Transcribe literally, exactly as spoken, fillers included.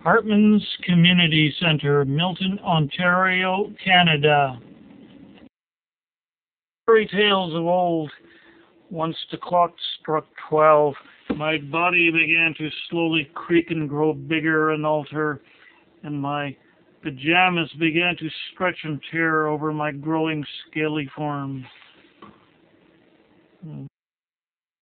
Hartman's Community Centre, Milton, Ontario, Canada. Fairy tales of old. Once the clock struck twelve, my body began to slowly creak and grow bigger and alter, and my pajamas began to stretch and tear over my growing scaly form.